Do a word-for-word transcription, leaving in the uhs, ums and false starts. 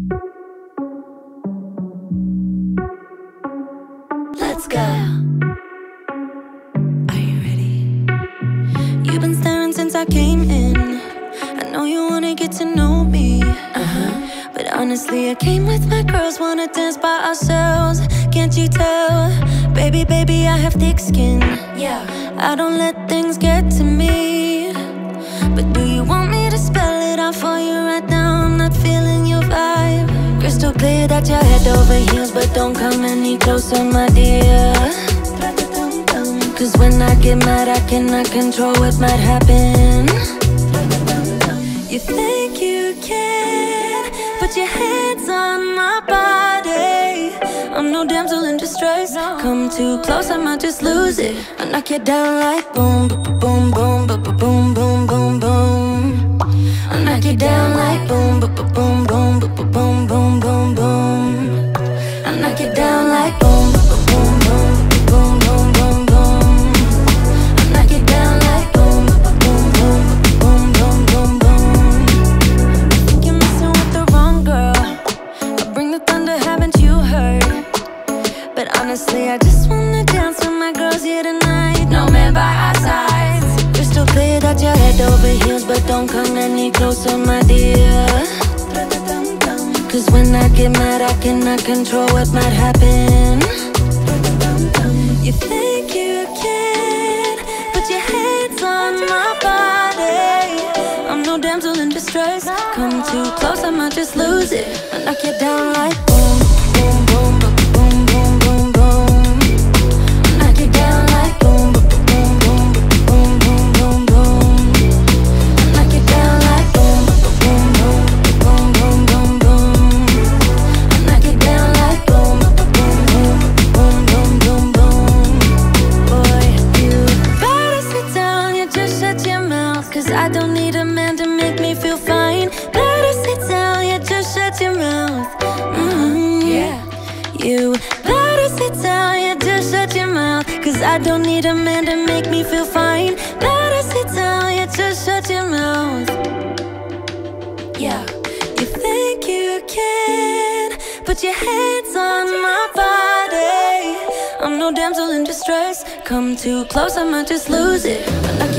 Let's go. Are you ready? You've been staring since I came in. I know you wanna get to know me. Uh-huh. But honestly, I came with my girls, wanna dance by ourselves. Can't you tell? Baby, baby, I have thick skin. Yeah, I don't let things get to me. But do you want me to spell it out for you right now? I'm not feeling your vibe. Crystal clear that you're head over heels, but don't come any closer, my dear. Cause when I get mad, I cannot control what might happen. You think you can put your hands on my body. I'm no damsel in distress. Come too close, I might just lose it. I knock you down like boom, boom, boom, boom, boom, boom, boom, boom. I knock you down like boom, boom, boom, boom, boom, boom, boom, boom, boom. I knock you down like boom, boom, boom, boom, boom, boom, boom. I knock you down like boom, boom, boom, boom, boom, boom, boom. I think you're messing with the wrong girl. I bring the thunder, haven't you heard? But honestly, I just wanna dance with my girls here tonight. No man by our sides. Crystal clear that you're head over heels, but don't come any closer, my dear. Cause when I get mad, I cannot control what might happen. You think you can put your hands on my body. I'm no damsel in distress. Come too close, I might just lose it. I knock you down like boom, boom, boom, boom, boom, boom, boom. I knock you down like boom, boom, boom, boom, boom, boom, boom. I knock you down like boom, boom, boom, boom, boom, boom, boom. I knock you down like boom, boom, boom, boom, boom, boom, boom. Boy, you better sit down, you just shut your mouth. Cause I don't need a man to make me feel fine. Better sit down, you just shut your mouth. Mm-hmm. Yeah. You better sit down, you just shut your mouth. Cause I don't need a man to make me feel fine. Better sit down, you just shut your mouth. Yeah. You think you can put your hands on my body. I'm no damsel in distress. Come too close, I might just lose it. I knock